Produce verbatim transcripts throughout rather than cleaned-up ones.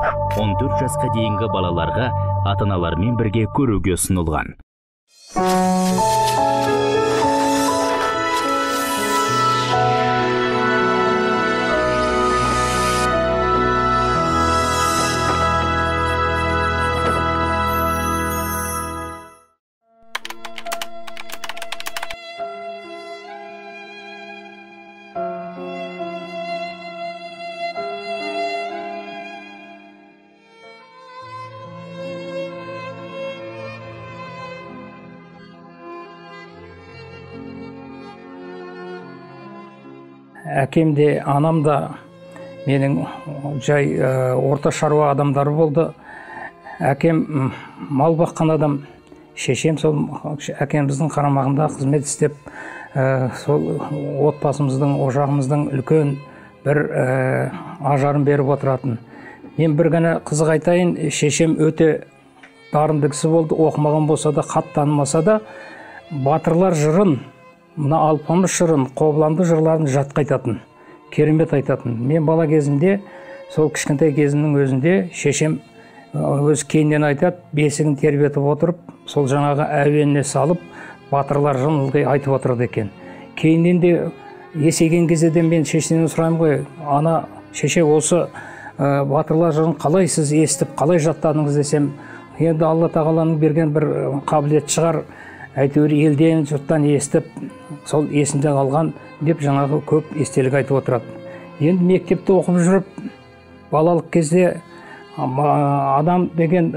он төрт жасқа дейінгі балаларға ата-аналармен бірге көруге ұсынылған. Әкем де, анам да менің жай орта шаруа адамдары болды. Әкем мал баққан адам, шешем сол әкеміздің қарамағында қызмет істеп, сол отбасымыздың, ошағымыздың үлкен бір ажарын беріп отыратын. Мен бір ғана қызық айтайын, шешем өте дарынды кісі болды, оқымаған болса да, хат танымаса да, батырлар жырын, мына Алпамыс жырын, Қобыланды жырларын жатқа айтатын, керемет айтатын. Мен бала кезімде, сол кішкентай кезімнің өзінде шешем өз кейіннен айтады, бесігін тербетіп отырып, сол жаңағы әуеніне салып, батырлар жырын ылғи айтып отырды екен. Кейіннен де есейген кезде мен шешемнен сұраймын ғой, ана шеше осы батырлар жырын қалай сіз естіп, қалай жаттадыңыз десем, енді Алла тағаланың берген бір қабілет шығар, әйтеуір елден, жұрттан естіп, сол есімде қалған деп жаңағы көп естелік айтып отырады. Енді мектепте оқып жүріп, балалық кезде адам деген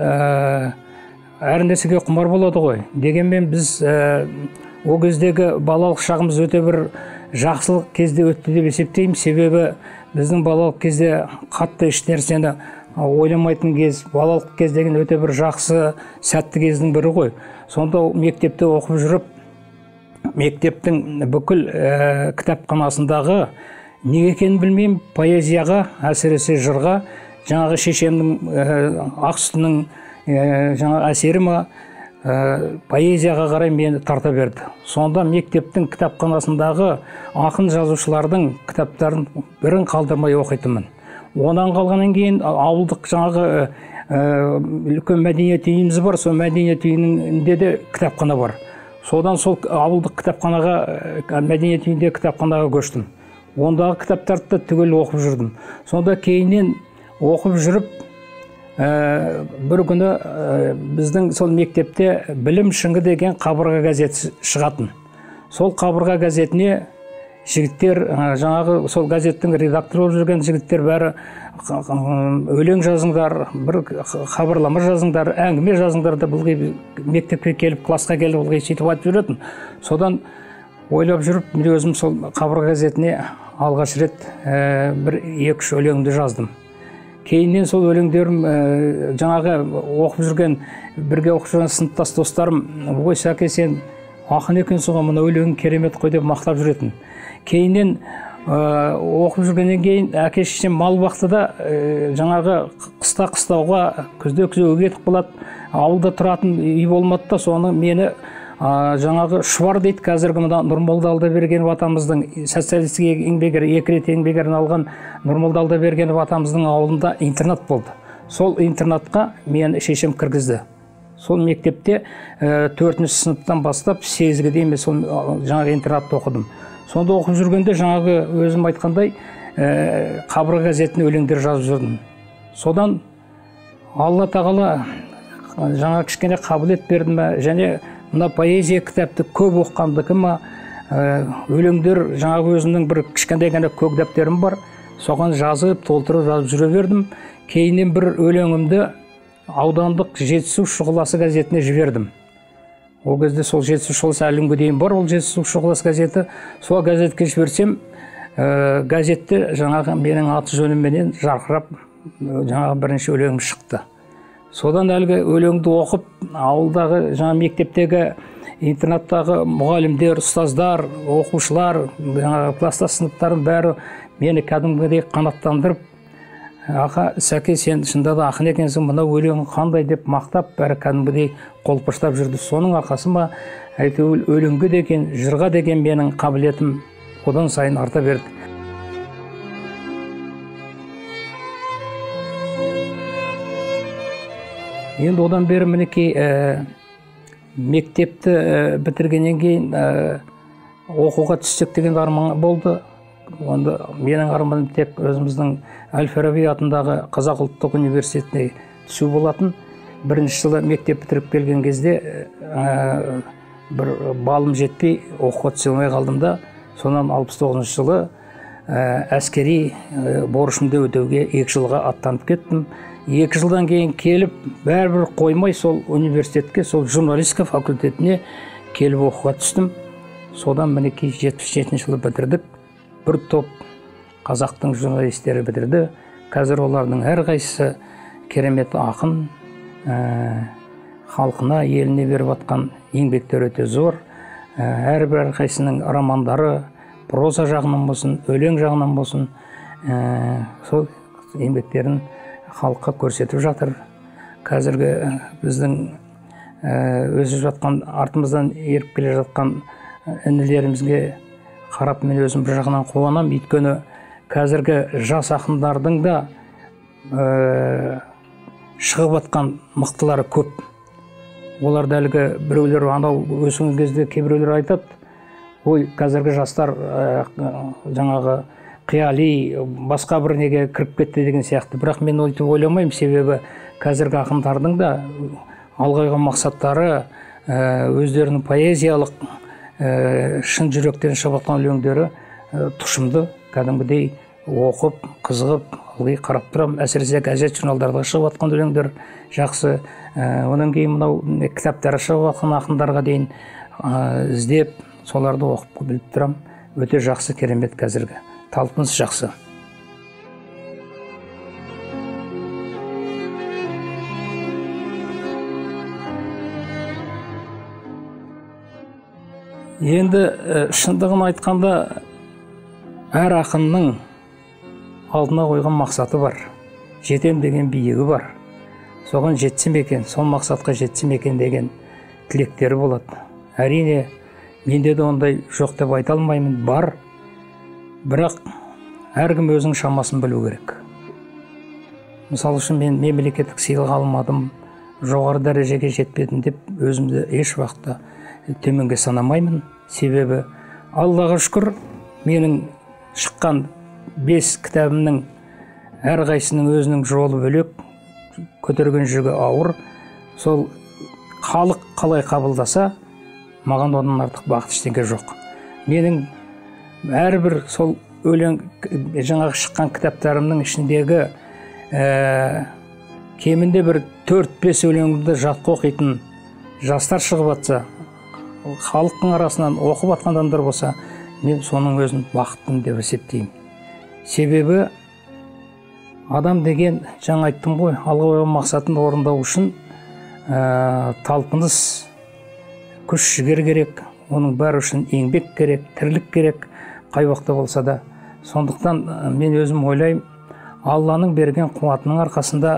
әр нәрсеге құмар болады ғой. Дегенмен біз о кездегі балалық шағымыз өте бір жақсылық кезде өтті деп есептеймін. Себебі біздің балалық кезде қатты еш нәрсені ойламайтын кез, балалық кез деген өте бір жақсы, сәтті кездің бірі ғой. Сонда мектепте оқып жүріп, мектептің бүкіл кітапханасындағы неге екенін білмеймін, поэзияға, әсіресе жырға, жаңағы шешемнің Ақсұның жаңағы әсері ма, поэзияға қарай мені тарта берді. Сонда мектептің кітапханасындағы ақын жазушылардың кітаптарын бірін қалдырмай оқитынмын. Онан қалғаннан кейін ауылдық жаңағы үлкен мәдениет үйіміз бар, сол мәдениет үйінде де кітапхана бар. Содан сол ауылдық кітапханаға, мәдениет үйінде кітапханаға көштім. Ондағы кітаптарды түгел оқып жүрдім. Сонда кейіннен оқып жүріп, бір күні біздің сол мектепте білім шыңы деген қабырға газеті шығатын. Сол қабырға газетіне жігіттер, жаңағы сол газеттің редакторы болып жүрген жігіттер бәрі өлең жазыңдар, бір хабарлама жазыңдар, әңгіме жазыңдар да бұлғи мектепке келіп, классқа келіп бұлғи сөйтіп айтып жүретін. Содан ойлап жүріп, мен өзім сол қабырға газетіне алғаш рет бір екі-үш өлеңді жаздым. Кейіннен сол өлеңдерім жаңағы оқып жүрген, бірге оқып жүрген сыныптас достарым, ой Сәке, сен ақын екенсің ғой, мына өлеңің керемет қой деп мақтап жүретін. Кейіннен оқып жүргеннен кейін әке шешем мал бақты да жаңағы қыста қыстауға, күзде күзеуге кетіп қалады. Ауылда тұратын үй болмады да, соны мені жаңағы Шұбар дейді, қазіргі мына Нұрмолда Алдабергенов атамыздың социалистік еңбек ері, екі рет еңбек ерін алған Нұрмолда Алдабергенов атамыздың ауылында интернат болды. Сол интернатқа мені шешем кіргізді. Сол мектепте төртінші сыныптан бастап сегізге дейін сол жаңағы интернатта оқыдым. Сонда оқып жүргенде жаңағы өзім айтқандай қабырға газетіне өлеңдер жазып жүрдім. Содан Алла тағала жаңа кішкене қабілет берді ме, және мына поэзия кітапты көп оқығандығы ма, өлеңдер жаңағы өзімнің бір кішкентай ғана көк дәптерім бар, соған жазып, толтырып жазып жүре бердім. Кейіннен бір өлеңімді аудандық Жетісу шұғыласы газетіне жібердім. Ол кезде сол Жетісу шұғыласы әлі күнге дейін бар, ол Жетісу шұғыласы газеті. Сол газетке жіберсем, газетте жаңағы менің аты жөнімменен жарқырап жаңағы бірінші өлеңім шықты. Содан әлгі өлеңді оқып, ауылдағы жаңа мектептегі, интернаттағы мұғалімдер, ұстаздар, оқушылар, жаңағы класстас сыныптардың бәрі мені кәдімгідей қанаттандырып, аға Сәке, сен шында да ақын екенсің, мына өлең қандай деп мақтап, бәрі кәдімгідей қолпаштап жүрді. Соның арқасы ма, әйтеуір өлеңге деген, жырға деген менің қабілетім одан сайын арта берді. Енді одан бері мінекей ә, мектепті ә, бітіргеннен кейін ә, оқуға түссек деген арман болды. Онда менің арманым тек өзіміздің Әл-Фараби атындағы Қазақ ұлттық университетіне түсу болатын. Бірінші жылы мектеп бітіріп келген кезде ә, бір балым жетпей оқуға түсе алмай қалдым да, сонан алпыс тоғызыншы жылы ә, әскери ә, борышымды өтеуге екі жылға аттанып кеттім. Екі жылдан кейін келіп, бәрібір қоймай сол университетке, сол журналистика факультетіне келіп оқуға түстім. Содан мінекей жетпіс жетінші жылы бітірдік. Бір топ қазақтың журналистері бітірді. Қазір олардың әрқайсысы керемет ақын, ә, халқына, еліне беріп атқан еңбектер өте зор. Ә, әрбір әрқайсының романдары, проза жағынан болсын, өлең жағынан болсын, ә, сол еңбектерін халыққа көрсетіп жатыр. Қазіргі біздің өсіп жатқан, артымыздан еріп келе жатқан інілерімізге қарап мен өзім бір жағынан қуанам. Өйткені қазіргі жас ақындардың да ә, шығып жатқан мықтылары көп. Оларды әлгі біреулер анау өскен кезде кейбіреулер айтады, ой, қазіргі жастар ә, жаңағы қияли басқа бір неге кіріп кетті деген сияқты. Бірақ мен өйтіп ойламаймын, себебі қазіргі ақындардың да алға қойған мақсаттары, өздерінің поэзиялық шын жүректен шығып жатқан өлеңдері тұшымды, кәдімгідей оқып, қызығып, ылғи қарап тұрамын. Әсіресе газет журналдарда шығып жатқан өлеңдер жақсы. Онан кейін мынау кітаптары шығып жатқан ақындарға дейін іздеп, соларды оқып біліп тұрамын. Өте жақсы, керемет, қазіргі талпыныс жақсы. Енді шындығын айтқанда, әр ақынның алдына қойған мақсаты бар. Жетем деген биігі бар. Соған жетсем екен, сол мақсатқа жетсем екен деген тілектері болады. Әрине, менде де ондай жоқ деп айта алмаймын, бар. Бірақ әркім өзінің шамасын білу керек. Мысалы үшін мен мемлекеттік сыйлық алмадым, жоғары дәрежеге жетпедім деп өзімді еш уақытта төменге санамаймын. Себебі Аллаға шүкір, менің шыққан бес кітабымның әрқайсының өзінің жолы бөлек, көтерген жүгі ауыр. Сол халық қалай қабылдаса, маған одан артық бақыт ештеңе жоқ. Менің әрбір сол өлең жаңағы шыққан кітаптарымның ішіндегі ә, кемінде бір төрт бес өлеңімді жатқа оқитын жастар шығып жатса, халықтың арасынан оқып жатқан адамдар болса, мен соның өзін бақыттымын деп есептеймін. Себебі адам деген, жаңа айттым ғой, алға қойған мақсатын орындау үшін ә, талпыныс, күш жігер керек, оның бәрі үшін еңбек керек, тірлік керек, қай уақытта болса да. Сондықтан мен өзім ойлаймын, Алланың берген қуатының арқасында,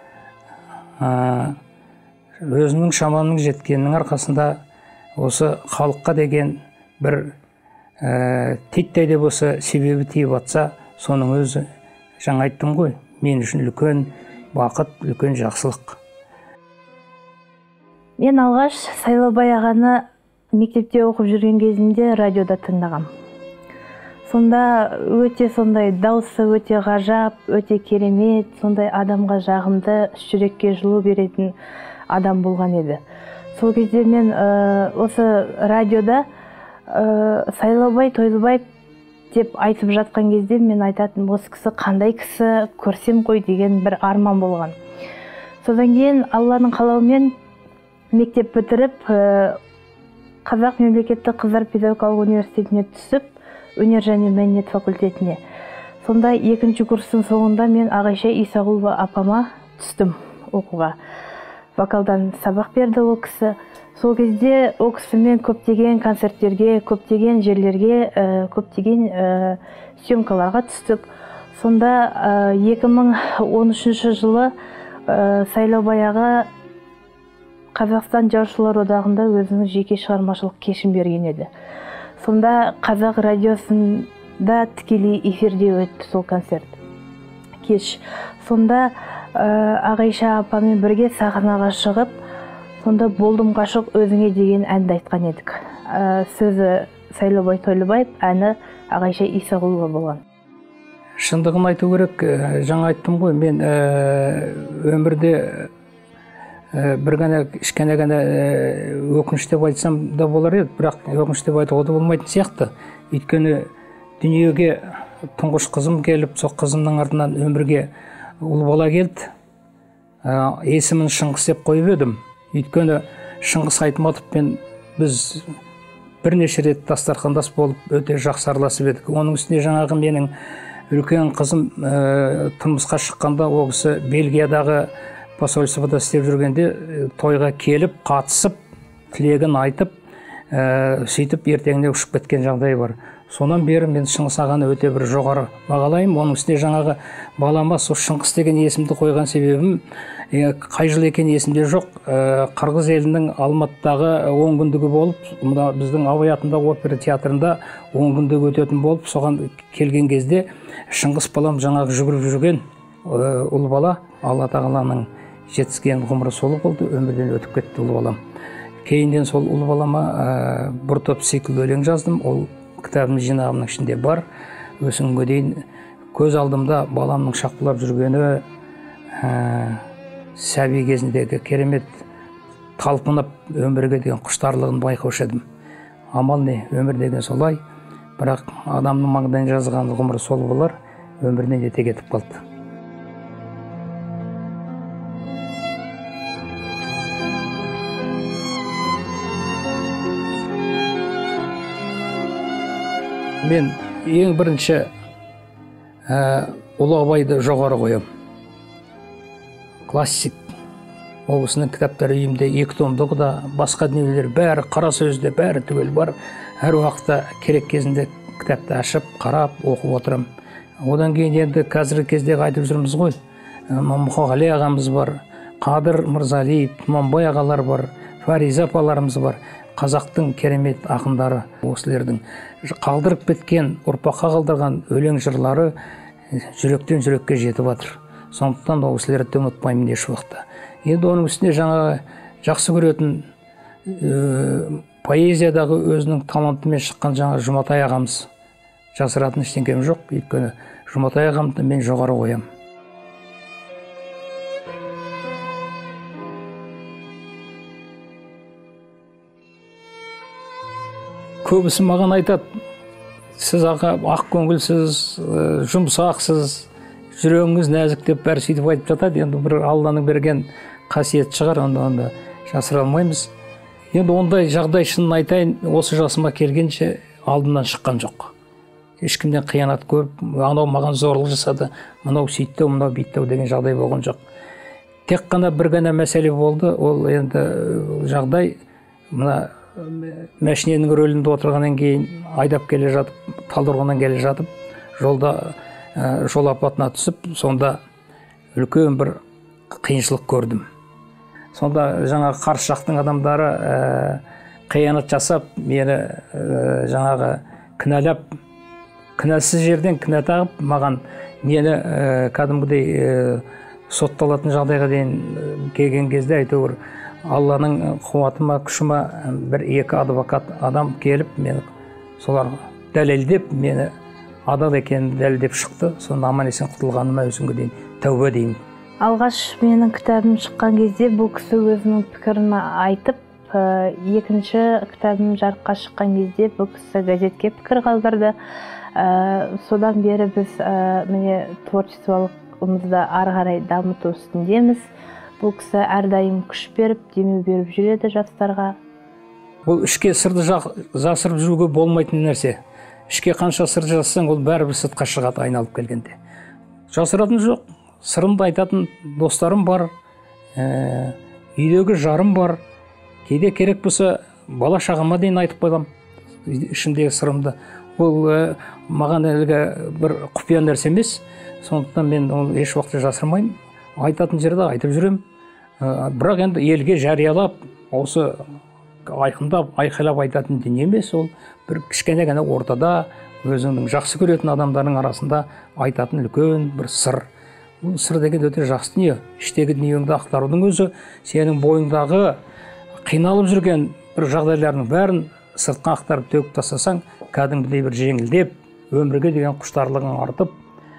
ә, өзімнің шамамның жеткенінің арқасында, осы халыққа деген бір ә, титтей де болса себебі тиіп атса, соның өзі, жаңа айттым ғой, мен үшін үлкен бақыт, үлкен жақсылық. Мен алғаш Сайлаубай ағаны мектепте оқып жүрген кезімде радиода тыңдағам. Сонда өте сондай дауысы өте ғажап, өте керемет, сондай адамға жағымды, жүрекке жылу беретін адам болған еді. Сол кезде мен ә, осы радиода ә, Сайлаубай Тойлыбаев деп айтып жатқан кезде мен айтатын, осы кісі қандай кісі, көрсем ғой деген бір арман болған. Содан кейін Алланың қалауымен мектеп бітіріп, ә, Қазақ мемлекеттік қыздар педагогикалық университетіне түсіп, өнер және мәдениет факультетіне. Сонда екінші курстың соңында мен Ағайша Исағұлова апама түстім оқуға. Вокалдан сабақ берді ол кісі. Сол кезде ол кісімен көптеген концерттерге, көптеген жерлерге, ә, көптеген ә, съемкаларға түстік. Сонда екі мың он үшінші жылы ә, Сайлаубай аға Қазақстан жазушылар одағында өзінің жеке шығармашылық кешін берген еді. Сонда Қазақ радиосында тікелей эфирде өтті сол концерт кеш. Сонда Ағайша апамен бірге сахнаға шығып, сонда болдым ғашық өзіңе деген әнді айтқан едік. Сөзі Сайлаубай Тойлыбаев, әні Ағайша Исағұлова болған. Шындығын айту керек, жаңа айттым ғой, мен өмірде бір ғана кішкене ғана өкініш деп айтсам да болар еді, бірақ өкініш деп айтуға да болмайтын сияқты. Өйткені дүниеге тұңғыш қызым келіп, сол қызымның артынан өмірге ұл бала келді. Есімін Шыңғыс деп қойып едім. Өйткені Шыңғыс Айтматовпен біз бірнеше рет дастархандас болып өте жақсы араласып едік. Оның үстіне жаңағы менің үлкен қызым тұрмысқа шыққанда, ол кісі Бельгиядағы посольствода істеп жүргенде тойға келіп, қатысып, тілегін айтып, сөйтіп ертеңіне ұшып кеткен жағдай бар. Сонан бері мен Шыңғыс ағаны өте бір жоғары бағалаймын. Оның үстіне жаңағы балама сол Шыңғыс деген есімді қойған себебім, қай жыл екен есімде жоқ, Қырғыз елінің Алматыдағы он күндігі болып, біздің Абай атындағы опера театрында он күндігі өтетін болып, соған келген кезде Шыңғыс балам жаңағы жүгіріп жүрген ұл бала, Алла тағаланың жетіскен ғұмыры солы болды, өмірден өтіп кетті ұл балам. Кейінден сол ұл балама бір топ цикл өлең жаздым. Ол кітабым жинағымның ішінде бар. Өсіңге дейін көз алдымда баламның шақпылап жүргені, сәби кезіндегі керемет талпынып өмірге деген құштарлығын байқаушы едім. Амал не, өмір деген солай, бірақ адамның маңдайын жазған ғұмыры сол болар, өмірінен ете кетіп қалды. Мен ең бірінші Ұлы Абайды жоғары қоям. Классик. Ол кісінің кітаптары үйімде екі томдығы да, басқа дүниелер бәрі, қара сөзде бәрі түгел бар. Әр уақытта керек кезінде кітапты ашып, қарап, оқып отырам. Одан кейін енді қазіргі кездегі айтып жүрміз ғой. Мұқағали ағамыз бар, Қадыр Мырзалиев, Тұманбай ағалар бар, Фариза апаларымыз бар. Қазақтың керемет ақындары, осылардың қалдырып кеткен, ұрпаққа қалдырған өлең жырлары жүректен жүрекке жетіп жатыр. Сондықтан осыларды ұмытпаймын еш уақытта. Енді оның үстіне жаңа жақсы көретін поэзиядағы өзінің талантымен шыққан жаңа Жұматай ағамыз. Жасыратын ештеңкем жоқ, өйткені Жұматай ағамды мен жоғары қоям. Көбісі маған айтады, сіз аға ақ көңілсіз, жұмсақсыз, жүрегіңіз нәзік деп бәрі сөйтіп айтып жатады. Енді бір Алланың берген қасиет шығар, онда онда жасыра алмаймыз. Енді ондай жағдай шынын айтайын, осы жасыма келгенше алдымнан шыққан жоқ. Ешкімден қиянат көріп, анау маған зорлық жасады, мынау сөйтті, мынау бүйтті деген жағдай болған жоқ. Тек қана бір ғана мәселе болды, ол енді жағдай мына мәшиненің рөлінде отырғаннан кейін айдап келе жатып, Талдықорғаннан келе жатып, жолда жол апатына түсіп, сонда үлкен бір қиыншылық көрдім. Сонда жаңағы қарсы жақтың адамдары қиянат жасап, мені жаңағы кінәлап, кінәсіз жерден кінә тағып, маған мені кәдімгідей сотталатын жағдайға дейін келген кезде әйтеуір Алланың қуатыма, күшіма бір екі адвокат адам келіп, мені солар дәлелдеп, мені адал екенін дәлелдеп шықты. Сонда аман есен құтылғаныма өзіңге дейін тәубе деймін. Алғаш менің кітабым шыққан кезде бұл кісі өзінің пікірін айтып, екінші кітабым жарыққа шыққан кезде бұл кісі газетке пікір қалдырды. Содан бері біз міне творчестволығымызды ары қарай дамыту үстіндеміз. Бұл кісі әрдайым күш беріп, демеу беріп жүреді жастарға. Бұл ішке сырды жасырып жүруге болмайтын нәрсе. Ішке қанша сыр жасасаң, ол бәрібір сыртқа шығады айналып келгенде. Жасыратын жоқ, сырымды айтатын достарым бар, үйдегі жарым бар. Кейде керек болса, бала шағама дейін айтып қойдым ішімдегі сырымды. Ол маған әлгі бір құпия нәрсе емес, сондықтан мен ол еш уақытта жасырмаймын. Айтатын жерде айтып жүрем. Бірақ енді елге жариялап, осы айқындап, айқайлап айтатын дүние емес, ол бір кішкене ғана ортада өзіңнің жақсы көретін адамдардың арасында айтатын үлкен бір сыр. бұл сыр деген өте жақсы дүние. Іштегі дүниеңді ақтарудың өзі сенің бойыңдағы қиналып жүрген бір жағдайлардың бәрін сыртқа ақтарып төгіп тастасаң, кәдімгідей бір жеңілдеп, өмірге деген құштарлығың артып,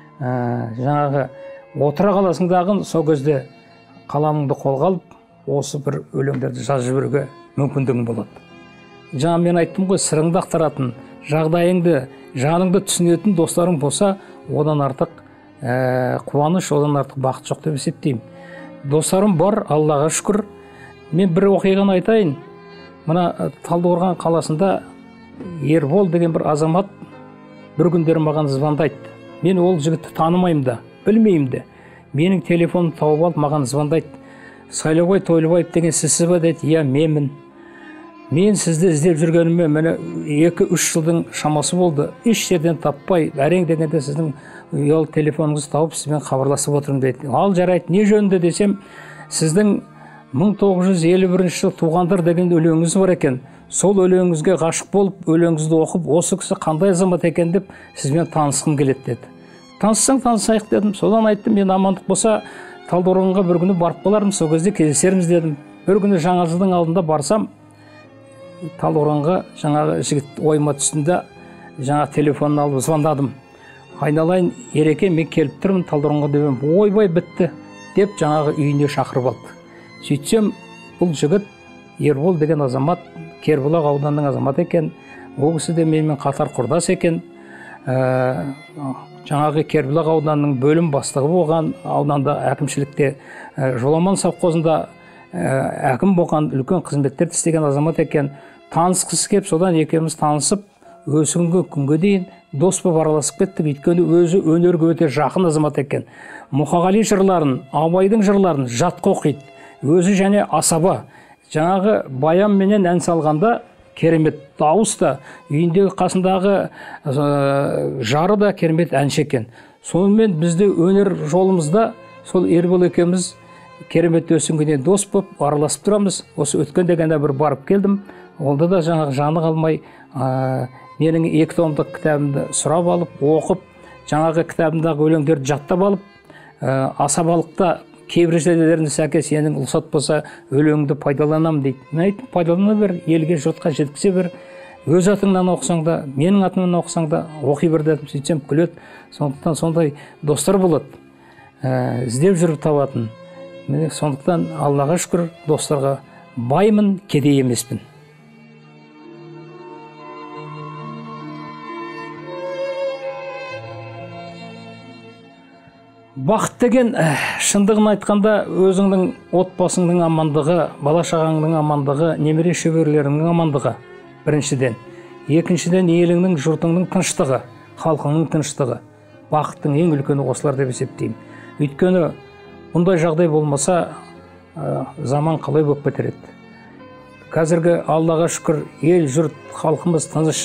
ә, жаңағы отыра қаласың дағы сол кезде қаламыңды қолға алып, осы бір өлеңдерді жазып жіберуге мүмкіндігің болады. Жаңа мен айттым ғой, сырыңды ақтаратын, жағдайыңды, жаныңды түсінетін достарың болса, одан артық ә, қуаныш, одан артық бақыт жоқ деп есептеймін. Достарым бар, Аллаға шүкір. Мен бір оқиғаны айтайын. Мына Талдықорған қаласында Ербол деген бір азамат бір күндері маған звондайды. Мен ол жігітті танымаймын да, білмеймін де. Менің телефонымды тауып алып маған звондайды. Сайлаубай Тойлыбаев деген сізсіз бе дейді. Иә, менмін. Мен сізді іздеп жүргеніме міне екі-үш жылдың шамасы болды. Еш жерден таппай, әрең дегенде сіздің ұялы телефоныңызды тауып сізбен хабарласып отырмын дейді. Ал жарайды, не жөнінде десем, сіздің мың тоғыз жүз елу бірінші жылы туғандар деген өлеңіңіз бар екен. Сол өлеңіңізге ғашық болып, өлеңіңізді оқып, осы кісі қандай азамат екен деп сізбен танысқым келеді деді. Таныссаң танысайық дедім. Содан айттым, мен амандық болса Талдықорғанға бір күні барып қалармын, сол кезде кездесерміз дедім. Бір күні жаңа жылдың алдында барсам, Талдықорғанға жаңағы жігіт ойыма түсінде жаңа телефонын алып звондадым. Айналайын, Ереке, мен келіп тұрмын Талдықорғанға деп, ойбай бітті деп жаңағы үйіне шақырып алды. Сөйтсем, бұл жігіт Ербол деген азамат, Кербұлақ ауданының азаматы екен. Ол кісі де менімен қатар құрдас екен. Ә, жаңағы Кербұлақ ауданының бөлім бастығы болған, ауданда әкімшілікте ә, Жоламан совхозында ә, әкім болған, үлкен қызметтерді істеген азамат екен. Танысқысы кеп, содан екеуміз танысып, осы күнгі күнге дейін дос болып араласып кеттік. Өйткені өзі өнерге өте жақын азамат екен. Мұқағали жырларын, Абайдың жырларын жатқа оқиды. Өзі және асаба. Жаңағы баян менен ән салғанда керемет дауыс та, үйіндегі қасындағы ә, жары да керемет әнші екен. Сонымен бізде өнер жолымызда сол Ербол екеуміз керемет өсіңгенен дос болып араласып тұрамыз. Осы өткен дегенде бір барып келдім. Олда да жаңағы жаны қалмай, ә, менің екі томдық кітабымды сұрап алып, оқып, жаңағы кітабымдағы өлеңдерді жаттап алып, ә, асабалықта кейбір жерлерінде сәке сенің ұлсат болса өлеңді пайдаланам дейді. Мен айттым, пайдалана бер, елге жұртқа жеткізе бер. Өз атыңнан оқысаң да, менің атымнан оқысаң да оқи бер дедім. Сөйтсем күледі. Сондықтан сондай достар болады. Ә, іздеп жүріп табатын. Міне сондықтан Аллаға шүкір достарға баймын, кедей емеспін. Бақыт деген, шындығын айтқанда, өзіңнің отбасыңның амандығы, бала шағаңның амандығы, немере шөберелеріңнің амандығы біріншіден. Екіншіден, еліңнің, жұртыңның тыныштығы, халқыңның тыныштығы. Бақыттың ең үлкені осылар деп есептеймін. Өйткені бұндай жағдай болмаса, заман қалай болып кетер еді. Қазіргі Аллаға шүкір ел, жұрт, халқымыз тыныш.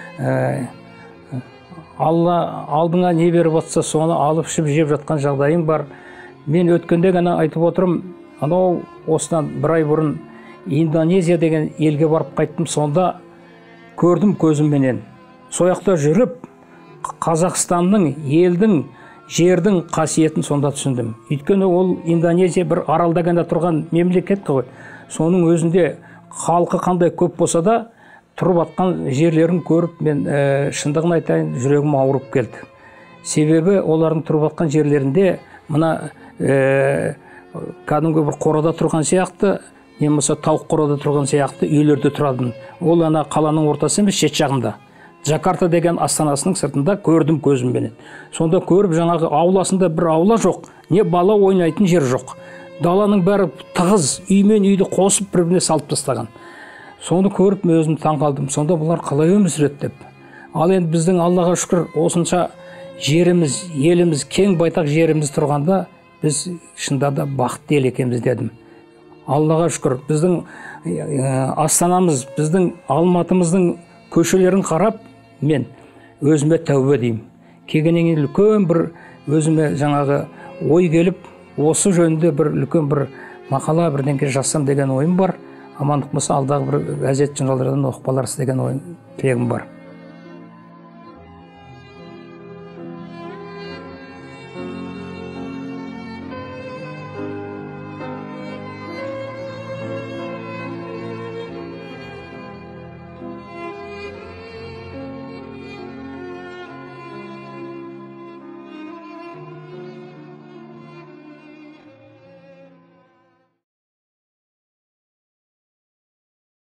Алла алдыңа не беріп отса, соны алып ішіп жеп жатқан жағдайым бар. Мен өткенде ғана айтып отырым, анау осыдан бір ай бұрын Индонезия деген елге барып қайттым, сонда көрдім көзімменен. Сояқта жүріп, Қазақстанның, елдің, жердің қасиетін сонда түсіндім. Өйткені ол Индонезия бір аралда ғана тұрған мемлекет қой. Соның өзінде халқы қандай көп болса да, тұрып атқан жерлерін көріп, мен ә, шындығын айтайын, жүрегім ауырып келді. Себебі олардың тұрып атқан жерлерінде мына ә, кәдімгі бір қорада тұрған сияқты, немесе тауық қорада тұрған сияқты үйлерде тұрадым. Ол ана қаланың ортасы емес, шет жағында. Джакарта деген астанасының сыртында көрдім көзімменен. Сонда көріп, жаңағы ауласында бір аула жоқ, не бала ойнайтын жер жоқ. Даланың бәрі тығыз, үймен үйді қосып бір-біріне салып тастаған. Соны көріп, мен өзім таң қалдым. Сонда бұлар қалай өмір сүреді деп. Ал енді біздің Аллаға шүкір осынша жеріміз, еліміз, кең байтақ жеріміз тұрғанда, біз шында да бақытты ел екенбіз дедім. Аллаға шүкір, біздің астанамыз, біздің Алматымыздың көшелерін қарап, мен өзіме тәубе деймін. Келгеннен кейін үлкен бір өзіме жаңағы ой келіп, осы жөнінде бір үлкен бір мақала бірдеңке жазсам деген ойым бар. Амандық болса алдағы бір газет журналдардан оқып қаларсыз деген ой тілегім бар.